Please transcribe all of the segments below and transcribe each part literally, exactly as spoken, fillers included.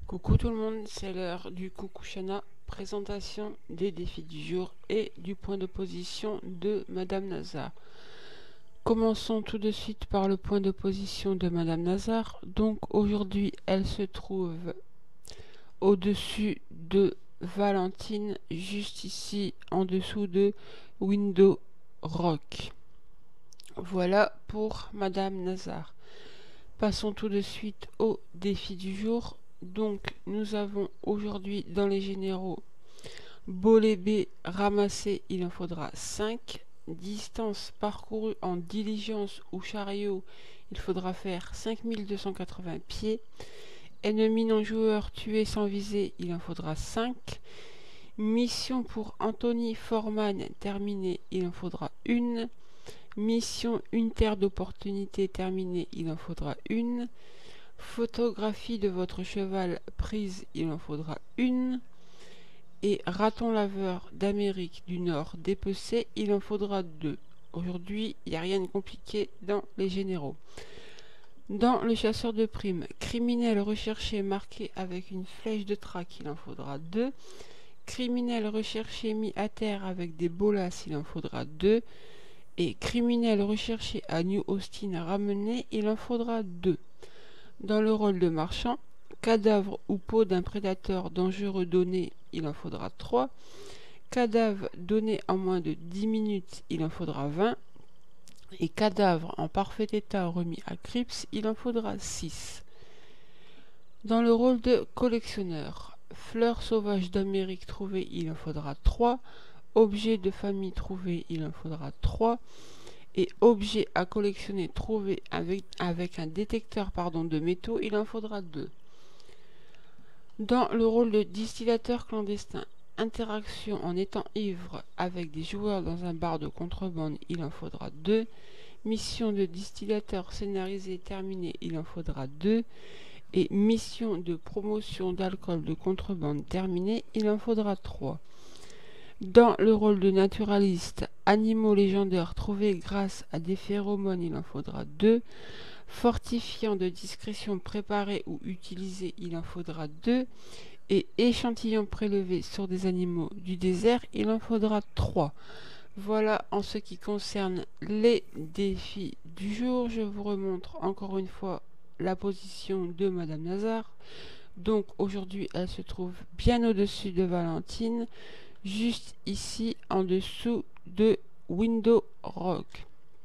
Coucou tout le monde, c'est l'heure du Coucou Chana, présentation des défis du jour et du point d'opposition de Madame Nazar. Commençons tout de suite par le point d'opposition de Madame Nazar. Donc aujourd'hui, elle se trouve au-dessus de Valentine, juste ici en dessous de Window Rock. Voilà pour Madame Nazar. Passons tout de suite au défi du jour. Donc nous avons aujourd'hui dans les généraux Bolet B ramassé, il en faudra cinq. Distance parcourue en diligence ou chariot, il faudra faire cinq mille deux cent quatre-vingts pieds. Ennemi non joueur tué sans viser, il en faudra cinq. Mission pour Anthony Foreman terminée, il en faudra une. Mission une terre d'opportunité terminée, il en faudra une. Photographie de votre cheval prise, il en faudra une. Et raton laveur d'Amérique du Nord dépecé, il en faudra deux. Aujourd'hui, il n'y a rien de compliqué dans les généraux. Dans le chasseur de primes, criminel recherché marqué avec une flèche de traque, il en faudra deux. Criminel recherché mis à terre avec des bolas, il en faudra deux. Et criminel recherché à New Austin ramené, il en faudra deux. Dans le rôle de marchand, cadavre ou peau d'un prédateur dangereux donné, il en faudra trois. Cadavre donné en moins de dix minutes, il en faudra vingt. Et cadavre en parfait état remis à Crips, il en faudra six. Dans le rôle de collectionneur, fleurs sauvages d'Amérique trouvées, il en faudra trois. Objets de famille trouvés, il en faudra trois. Et objets à collectionner trouvés avec, avec un détecteur pardon, de métaux, il en faudra deux. Dans le rôle de distillateur clandestin, interaction en étant ivre avec des joueurs dans un bar de contrebande, il en faudra deux. Mission de distillateur scénarisé terminée, il en faudra deux. Et mission de promotion d'alcool de contrebande terminée, il en faudra trois. Dans le rôle de naturaliste, animaux légendaires trouvés grâce à des phéromones, il en faudra deux. Fortifiant de discrétion préparé ou utilisé, il en faudra deux. Et échantillon prélevé sur des animaux du désert, il en faudra trois. Voilà en ce qui concerne les défis du jour. Je vous remontre encore une fois la position de Madame Nazar. Donc aujourd'hui, elle se trouve bien au-dessus de Valentine, juste ici en dessous de Window Rock.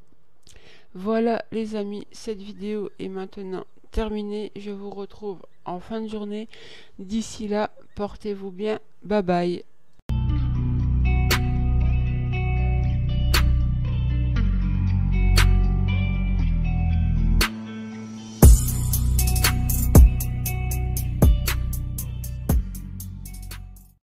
Voilà les amis, cette vidéo est maintenant terminée. Je vous retrouve en fin de journée. D'ici là, portez-vous bien. Bye bye.